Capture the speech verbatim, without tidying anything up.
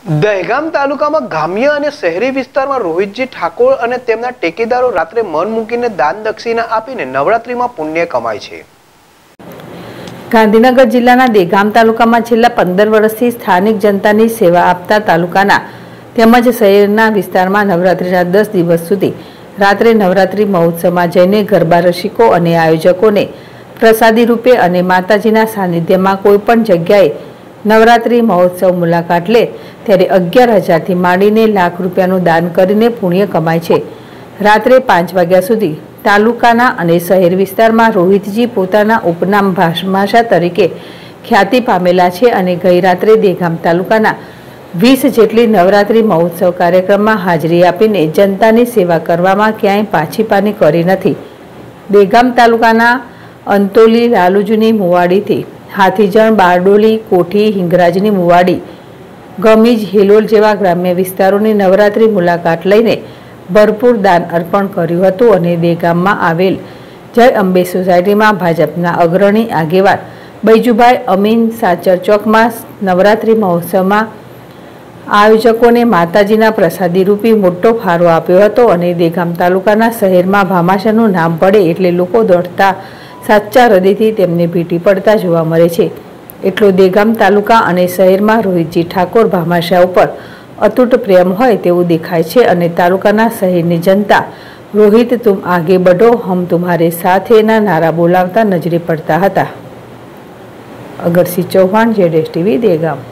દહેગામ તાલુકામાં ગ્રામ્ય અને શહેરી વિસ્તારમાં રોહિતજી ઠાકોર અને તેમના ટેકેદારો રાત્રે મન મૂકીને દાન દક્ષિણા આપીને નવરાત્રીમાં પુણ્ય કમાય છે। ગાંધીનગર જિલ્લાના દહેગામ તાલુકામાં છેલ્લા પંદર વર્ષથી સ્થાનિક જનતાની સેવા આપતા તાલુકાના તેમજ શહેરના વિસ્તારમાં નવરાત્રીના દસ દિવસ સુધી રાત્રે નવરાત્રી મહોત્સવમાં જઈને ગરબા રસિકો અને આયોજકોને પ્રસાદી રૂપે અને માતાજીના સાનિધ્યમાં કોઈપણ જગ્યાએ નવરાત્રી મહોત્સવ મુલાકાત લે ત્યારે અગિયાર હજારથી માંડીને લાખ રૂપિયાનું દાન કરીને પુણ્ય કમાય છે। રાત્રે પાંચ વાગ્યા સુધી તાલુકાના અને શહેર વિસ્તારમાં રોહિતજી પોતાના ઉપનામ ભાષા તરીકે ખ્યાતિ પામેલા છે અને ગઈ રાત્રે દહેગામ તાલુકાના વીસ જેટલી નવરાત્રી મહોત્સવ કાર્યક્રમમાં હાજરી આપીને જનતાની સેવા કરવામાં ક્યાંય પાછી પાની કરી નથી। દહેગામ તાલુકાના અંતોલી લાલુજની મુવાડીથી હાથીજણ બારડોલી કોઠી હિંગરાજની મુવાડી ગમીજ હિલોલ જેવા ગ્રામ્ય વિસ્તારોની નવરાત્રી મુલાકાત લઈને ભરપૂર દાન અર્પણ કર્યું હતું અને દહેગામમાં આવેલ જય અંબે સોસાયટીમાં ભાજપના અગ્રણી આગેવાન બૈજુભાઈ અમીન સાચર ચોકમાં નવરાત્રી મહોત્સવમાં આયોજકોને માતાજીના પ્રસાદી રૂપી મોટો ફાળો આપ્યો હતો અને દહેગામ તાલુકાના શહેરમાં ભામાશાનું નામ પડે એટલે લોકો દોડતા સાચા હૃદયથી તેમને ભેટી પડતા જોવા મળે છે। એટલો દહેગામ તાલુકા અને શહેરમાં રોહિતજી ઠાકોર ભામાશા ઉપર અતૂટ પ્રેમ હોય તેવું દેખાય છે અને તાલુકાના શહેરની જનતા રોહિત તુમ આગે બઢો હમ તુમ્હારે સાથેના નારા બોલાવતા નજરે પડતા હતા। અગરસિંહ ચૌહાણ, જેડેશ ટીવી, દહેગામ।